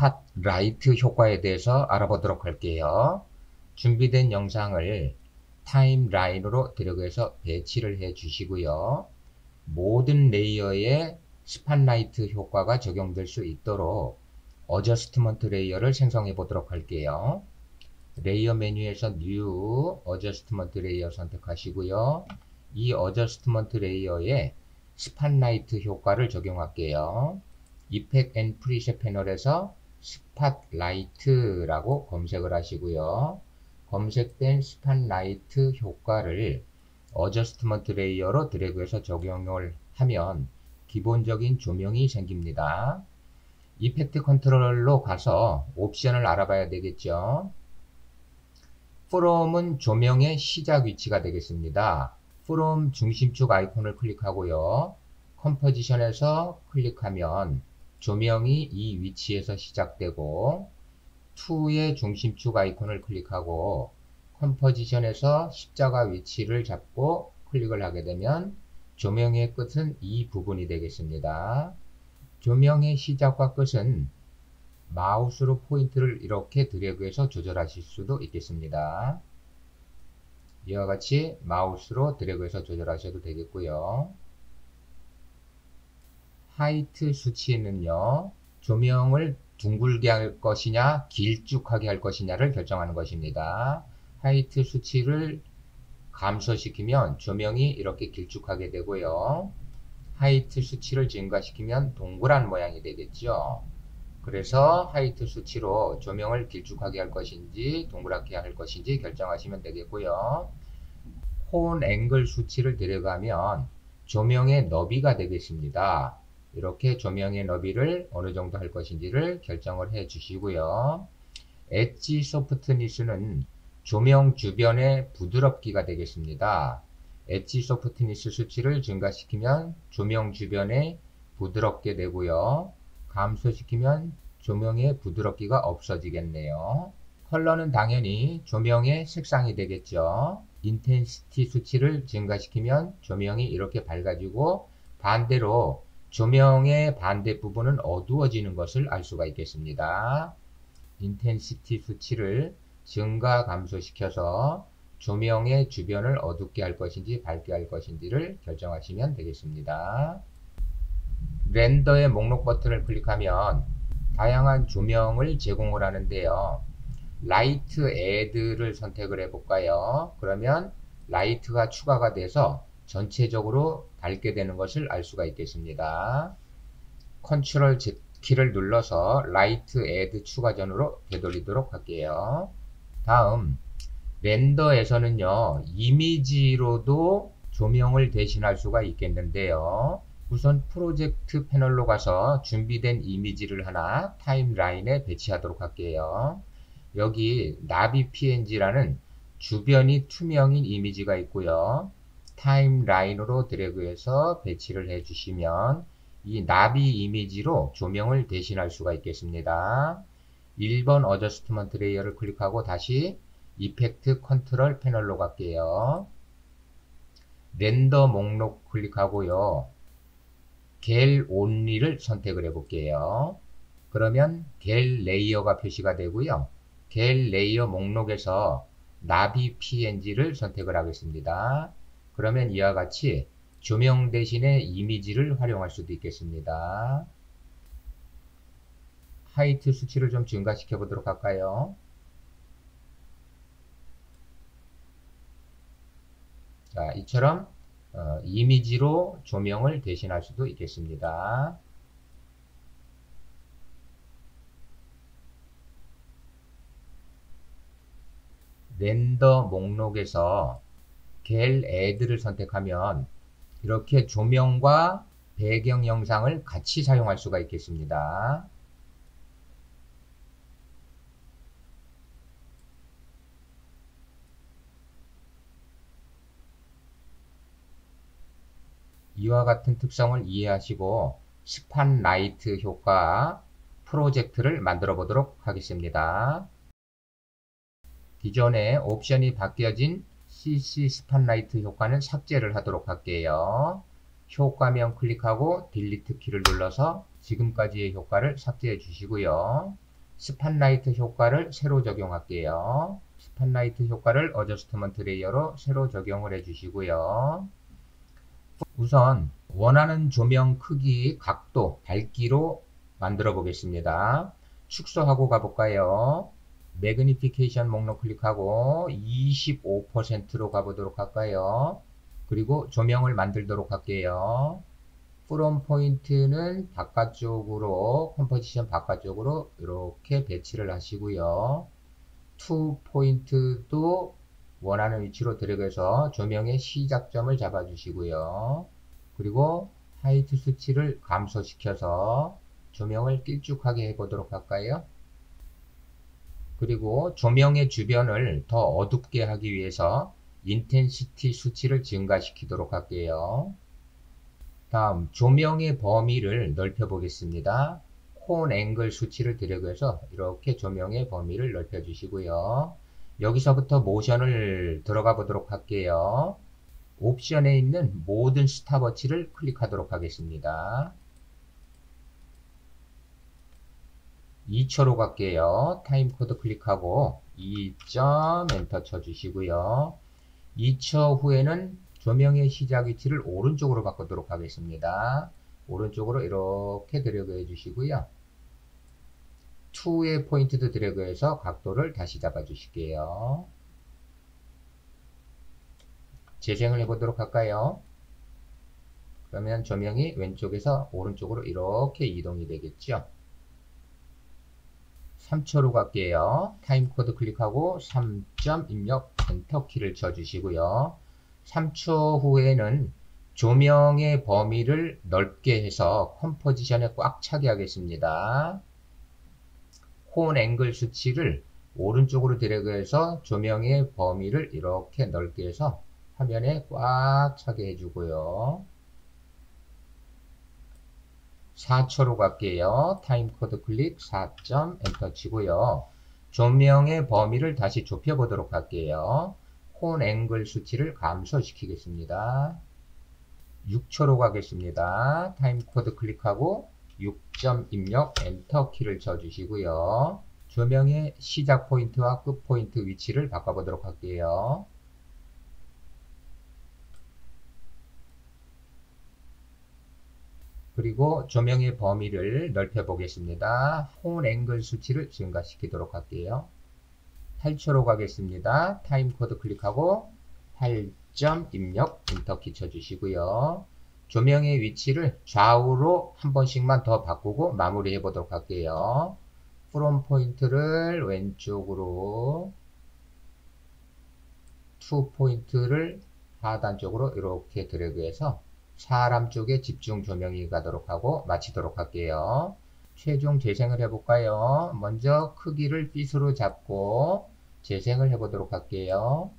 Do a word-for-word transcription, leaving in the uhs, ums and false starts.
스팟 라이트 효과에 대해서 알아보도록 할게요. 준비된 영상을 타임라인으로 드래그해서 배치를 해 주시고요. 모든 레이어에 스팟라이트 효과가 적용될 수 있도록 어저스트먼트 레이어를 생성해 보도록 할게요. 레이어 메뉴에서 뉴 어저스트먼트 레이어 선택하시고요. 이 어저스트먼트 레이어에 스팟라이트 효과를 적용할게요. 이펙트 앤 프리셋 패널에서 스팟라이트라고 검색을 하시고요. 검색된 스팟라이트 효과를 어저스트먼트 레이어로 드래그해서 적용을 하면 기본적인 조명이 생깁니다. 이펙트 컨트롤로 가서 옵션을 알아봐야 되겠죠. From은 조명의 시작 위치가 되겠습니다. From 중심축 아이콘을 클릭하고요. 컴포지션에서 클릭하면 조명이 이 위치에서 시작되고 to의 중심축 아이콘을 클릭하고 컴포지션에서 십자가 위치를 잡고 클릭을 하게 되면 조명의 끝은 이 부분이 되겠습니다. 조명의 시작과 끝은 마우스로 포인트를 이렇게 드래그해서 조절하실 수도 있겠습니다. 이와 같이 마우스로 드래그해서 조절하셔도 되겠고요. 하이트 수치는요, 조명을 둥글게 할 것이냐 길쭉하게 할 것이냐를 결정하는 것입니다. 하이트 수치를 감소시키면 조명이 이렇게 길쭉하게 되고요. 하이트 수치를 증가시키면 동그란 모양이 되겠죠. 그래서 하이트 수치로 조명을 길쭉하게 할 것인지 동그랗게 할 것인지 결정하시면 되겠고요. 혼 앵글 수치를 데려가면 조명의 너비가 되겠습니다. 이렇게 조명의 너비를 어느 정도 할 것인지를 결정을 해 주시고요. 엣지 소프트니스는 조명 주변의 부드럽기가 되겠습니다. 엣지 소프트니스 수치를 증가시키면 조명 주변에 부드럽게 되고요. 감소시키면 조명의 부드럽기가 없어지겠네요. 컬러는 당연히 조명의 색상이 되겠죠. 인텐시티 수치를 증가시키면 조명이 이렇게 밝아지고 반대로 조명의 반대 부분은 어두워지는 것을 알 수가 있겠습니다. 인텐시티 수치를 증가 감소시켜서 조명의 주변을 어둡게 할 것인지 밝게 할 것인지를 결정하시면 되겠습니다. 렌더의 목록 버튼을 클릭하면 다양한 조명을 제공을 하는데요. 라이트 애드를 선택을 해 볼까요? 그러면 라이트가 추가가 돼서 전체적으로 밝게 되는 것을 알 수가 있겠습니다. 컨트롤 Z 키를 눌러서 라이트 애드 추가 전으로 되돌리도록 할게요. 다음 렌더에서는요, 이미지로도 조명을 대신할 수가 있겠는데요. 우선 프로젝트 패널로 가서 준비된 이미지를 하나 타임라인에 배치하도록 할게요. 여기 나비 피엔지라는 주변이 투명인 이미지가 있고요. 타임라인으로 드래그해서 배치를 해주시면 이 나비 이미지로 조명을 대신할 수가 있겠습니다. 일 번 어저스트먼트 레이어를 클릭하고 다시 이펙트 컨트롤 패널로 갈게요. 렌더 목록 클릭하고요. 겔 온리를 선택을 해 볼게요. 그러면 겔 레이어가 표시가 되고요. 겔 레이어 목록에서 나비 피엔지를 선택을 하겠습니다. 그러면 이와 같이 조명 대신에 이미지를 활용할 수도 있겠습니다. 하이트 수치를 좀 증가시켜 보도록 할까요? 자, 이처럼 어, 이미지로 조명을 대신할 수도 있겠습니다. 렌더 목록에서 겔 애드를 선택하면 이렇게 조명과 배경 영상을 같이 사용할 수가 있겠습니다. 이와 같은 특성을 이해하시고 스팟라이트 효과 프로젝트를 만들어 보도록 하겠습니다. 기존에 옵션이 바뀌어진 씨씨 스팟라이트 효과는 삭제를 하도록 할게요. 효과명 클릭하고 딜리트 키를 눌러서 지금까지의 효과를 삭제해 주시고요. 스팟라이트 효과를 새로 적용할게요. 스팟라이트 효과를 어저스트먼트 레이어로 새로 적용을 해주시고요. 우선 원하는 조명 크기, 각도, 밝기로 만들어 보겠습니다. 축소하고 가볼까요? 매그니피케이션 목록 클릭하고 이십오 퍼센트로 가보도록 할까요? 그리고 조명을 만들도록 할게요. 프롬 포인트는 바깥쪽으로, 컴포지션 바깥쪽으로 이렇게 배치를 하시고요. 투 포인트도 원하는 위치로 드래그해서 조명의 시작점을 잡아주시고요. 그리고 하이트 수치를 감소시켜서 조명을 길쭉하게 해보도록 할까요? 그리고 조명의 주변을 더 어둡게 하기 위해서 인텐시티 수치를 증가시키도록 할게요. 다음 조명의 범위를 넓혀 보겠습니다. 콘 앵글 수치를 드래그해서 이렇게 조명의 범위를 넓혀 주시고요. 여기서부터 모션을 들어가 보도록 할게요. 옵션에 있는 모든 스탑워치를 클릭하도록 하겠습니다. 이 초로 갈게요. 타임코드 클릭하고 이 점 엔터 쳐주시고요. 이 초 후에는 조명의 시작 위치를 오른쪽으로 바꾸도록 하겠습니다. 오른쪽으로 이렇게 드래그 해주시고요. 이의 포인트도 드래그해서 각도를 다시 잡아주실게요. 재생을 해보도록 할까요? 그러면 조명이 왼쪽에서 오른쪽으로 이렇게 이동이 되겠죠. 삼 초로 갈게요. 타임코드 클릭하고 삼 점 입력 엔터 키를 쳐주시고요. 삼 초 후에는 조명의 범위를 넓게 해서 컴포지션에 꽉 차게 하겠습니다. 콘 앵글 수치를 오른쪽으로 드래그해서 조명의 범위를 이렇게 넓게 해서 화면에 꽉 차게 해주고요. 사 초로 갈게요. 타임코드 클릭 사 점 엔터 치고요. 조명의 범위를 다시 좁혀 보도록 할게요. 콘 앵글 수치를 감소시키겠습니다. 육 초로 가겠습니다. 타임코드 클릭하고 육 점 입력 엔터 키를 쳐주시고요. 조명의 시작 포인트와 끝 포인트 위치를 바꿔보도록 할게요. 그리고 조명의 범위를 넓혀 보겠습니다. 콘 앵글 수치를 증가시키도록 할게요. 팔 초로 가겠습니다. 타임코드 클릭하고 팔 점 입력 엔터키 쳐주시고요. 조명의 위치를 좌우로 한 번씩만 더 바꾸고 마무리해 보도록 할게요. 프롬 포인트를 왼쪽으로, 투 포인트를 하단 쪽으로 이렇게 드래그해서 사람 쪽에 집중 조명이 가도록 하고 마치도록 할게요. 최종 재생을 해볼까요? 먼저 크기를 빗으로 잡고 재생을 해보도록 할게요.